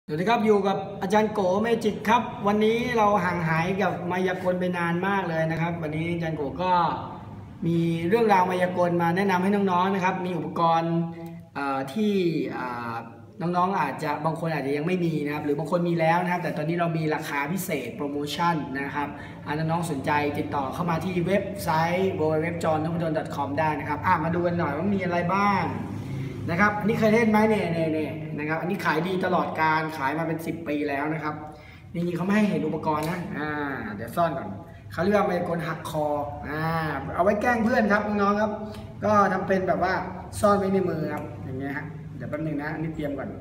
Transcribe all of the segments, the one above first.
สวัสดีครับอยู่กับอาจารย์โกเมจิกครับวันนี้เราห่างหายกับมายากลไปนานมากเลยนะครับวันนี้อาจารย์โกก็มีเรื่องราวมายากลมาแนะนำให้น้องๆนะครับมีอุปกรณ์ที่น้องๆอาจจะบางคนอาจจะยังไม่มีนะครับหรือบางคนมีแล้วนะครับแต่ตอนนี้เรามีราคาพิเศษโปรโมชั่นนะครับน้องๆสนใจติดต่อเข้ามาที่เว็บไซต์ www.johnnoppadol.com ได้นะครับมาดูกันหน่อยว่ามีอะไรบ้างนะครับอันนี้เคยเล่นไหมเนี่ยนะครับอันนี้ขายดีตลอดการขายมาเป็น10 ปีแล้วนะครับจริงๆเขาไม่ให้เห็นอุปกรณ์นะเดี๋ยวซ่อนก่อนเขาเรียกว่าเป็นกลหักคอเอาไว้แกล้งเพื่อนครับน้องๆครับก็ทำเป็นแบบว่าซ่อนไว้ในมือครับอย่างเงี้ยฮะเดี๋ยวแป๊บนึงนะอันนี้เตรียมก่อน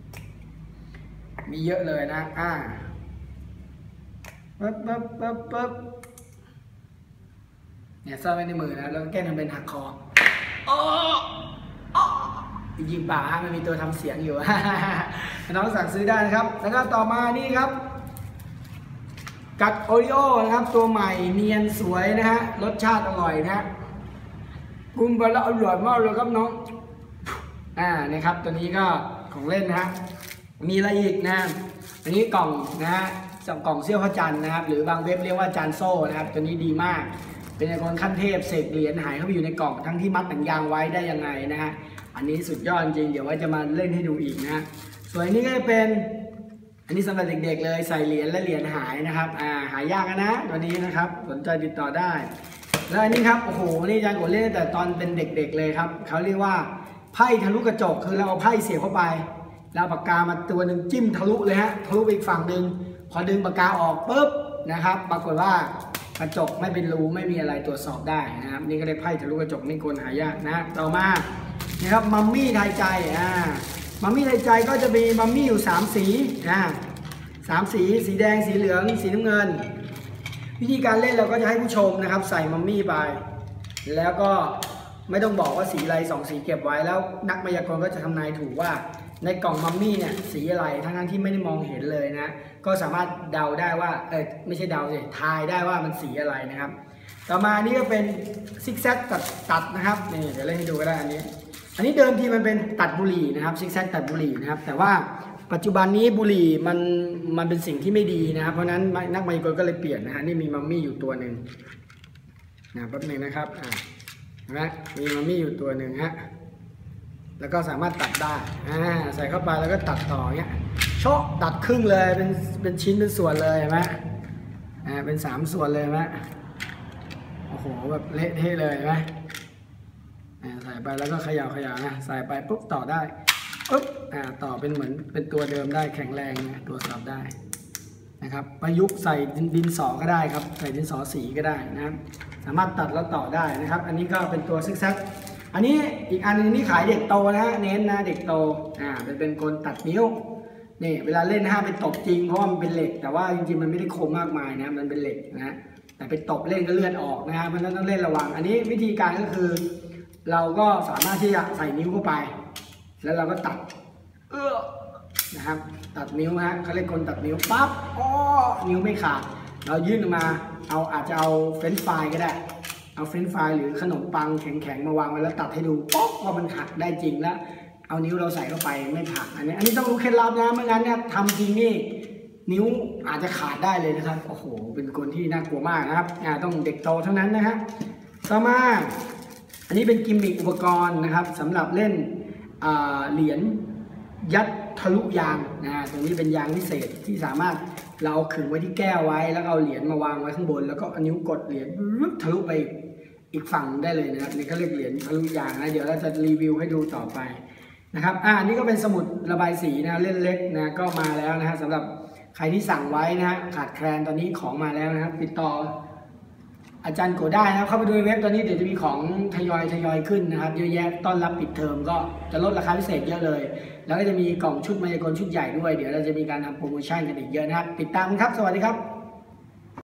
มีเยอะเลยนะปึ๊บเนี่ยซ่อนไว้ในมือนะแล้วแกล้งทำเป็นหักคอยิงป่ามันมีตัวทำเสียงอยู่ น้องสั่งซื้อได้นะครับแล้วก็ต่อมานี่ครับกัดโอริโอนะครับตัวใหม่เนียนสวยนะฮะรสชาติอร่อยนะปรุงไปแล้วอร่อยมากเลยครับน้องนะครับตัวนี้ก็ของเล่นนะฮะมีอะไรอีกนะอันนี้กล่องนะฮะกล่องเสี้ยวพระจันทร์นะครับหรือบางเว็บเรียกว่าจานโซ่นะครับตัวนี้ดีมากเป็นไอคอนขั้นเทพเศษเหรียญหายเข้าไปอยู่ในกล่องทั้งที่มัดหนังยางไว้ได้ยังไงนะฮะอันนี้สุดยอดจริงเดี๋ยวไว้จะมาเล่นให้ดูอีกนะส่วนนี้ก็จะเป็นอันนี้สำหรับเด็กๆเลยใส่เหรียญและเหรียญหายนะครับหายากนะตัวนี้นะครับสนใจติดต่อได้แล้วอันนี้ครับโอ้โหนี่อาจารย์กดเล่นแต่ตอนเป็นเด็กๆเลยครับเขาเรียกว่าไพ่ทะลุกระจกคือเราเอาไพ่เสียบเข้าไปแล้วปากกามาตัวหนึ่งจิ้มทะลุเลยฮะทะลุไปอีกฝั่งหนึ่งพอดึงปากกาออกปุ๊บนะครับปรากฏว่ากระจกไม่เป็นรูไม่มีอะไรตรวจสอบได้นะครับนี่ก็ได้ไพ่ทะลุกระจกนี่คนหายากนะต่อมานะครับมัมมี่ไทยใจมัมมี่ไทยใจก็จะมีมัมมี่อยู่3 สี3 สีสีแดงสีเหลืองสีน้ำเงินวิธีการเล่นเราก็จะให้ผู้ชมนะครับใส่มัมมี่ไปแล้วก็ไม่ต้องบอกว่าสีอะไร2 สีเก็บไว้แล้วนักมายากลก็จะทำนายถูกว่าในกล่องมัมมี่เนี่ยสีอะไรทั้งที่ไม่ได้มองเห็นเลยนะก็สามารถเดาได้ว่าไม่ใช่เดาสิทายได้ว่ามันสีอะไรนะครับต่อมานี่ก็เป็นซิกแซกตัดนะครับนี่เดี๋ยวเล่นให้ดูก็ได้อันนี้เดิมทีมันเป็นตัดบุหรี่นะครับซิกแซกตัดบุหรี่นะครับแต่ว่าปัจจุบันนี้บุหรี่มันเป็นสิ่งที่ไม่ดีนะครับเพราะนั้นนักมายากลก็เลยเปลี่ยนนะฮะนี่มีมัมมี่อยู่ตัวหนึ่งแป๊บนึงนะครับนะมีมัมมี่อยู่ตัวหนึ่งฮะแล้วก็สามารถตัดได้ใส่เข้าไปแล้วก็ตัดต่อเงี้ยโชะตัดครึ่งเลยเป็นชิ้นเป็นส่วนเลยเห็นไหมเป็น3 ส่วนเลยไหมโอ้โหแบบเละเทะเลยไหมใส่ไปแล้วก็เขย่านะใส่ไปปุ๊บต่อได้ปุ๊บต่อเป็นเหมือนเป็นตัวเดิมได้แข็งแรงนะตรวจสอบได้นะครับประยุกต์ใส่ดินสอก็ได้ครับใส่ดินสอสีก็ได้นะครับสามารถตัดแล้วต่อได้นะครับอันนี้ก็เป็นตัวซิกแซกอันนี้อีกอันนึงนี่ขายเด็กโตนะเน้นนะเด็กโตเป็นคนตัดนิ้วนี่เวลาเล่นไปตบจริงเพราะว่ามันเป็นเหล็กแต่ว่าจริงๆมันไม่ได้คมมากมายนะมันเป็นเหล็กนะแต่ไปตบเล่นก็เลือดออกนะครับเพราะฉะนั้นต้องเล่นระวังอันนี้วิธีการก็คือเราก็สามารถที่จะใส่นิ้วเข้าไปแล้วเราก็ตัดนะครับตัดนิ้วเขาเรียกคนตัดนิ้วปั๊บนิ้วไม่ขาดเรายื่นออกมาอาจจะเอาเฟรนช์ฟรายก็ได้เอาเฟรนช์ฟรายหรือขนมปังแข็งๆมาวางไว้แล้วตัดให้ดูป๊อกว่ามันหักได้จริงแล้วเอานิ้วเราใส่เข้าไปไม่หักอันนี้ต้องรู้เคล็ดลับนะไม่งั้นเนี่ยทำจริงนี่นิ้วอาจจะขาดได้เลยนะครับโอ้โหเป็นคนที่น่ากลัวมากนะครับต้องเด็กโตเท่านั้นนะฮะต่อมาอันนี้เป็นกิมมิคอุปกรณ์นะครับสำหรับเล่นเหรียญยัดทะลุยางตรงนี้เป็นยางพิเศษที่สามารถเราขึงไว้ที่แก้วไว้แล้วเอาเหรียญมาวางไว้ข้างบนแล้วก็เอานิ้วกดเหรียญทะลุไปอีกฝั่งได้เลยนะครับนี่เขาเรียกเหรียญทะลุยางนะเดี๋ยวเราจะรีวิวให้ดูต่อไปนะครับนี่ก็เป็นสมุดระบายสีนะเล่นเล็กนะก็มาแล้วนะฮะสำหรับใครที่สั่งไว้นะขาดแคลนตอนนี้ของมาแล้วนะครับติดต่ออาจารย์โกได้นะเข้าไปดูเว็บตอนนี้เดี๋ยวจะมีของทยอยขึ้นนะครับเยอะแยะต้อนรับปิดเทอมก็จะลดราคาพิเศษเยอะเลยแล้วก็จะมีกล่องชุดมายากลชุดใหญ่ด้วยเดี๋ยวเราจะมีการทำโปรโมชั่นกันอีกเยอะนะครับติดตามครับสวัสดีครับ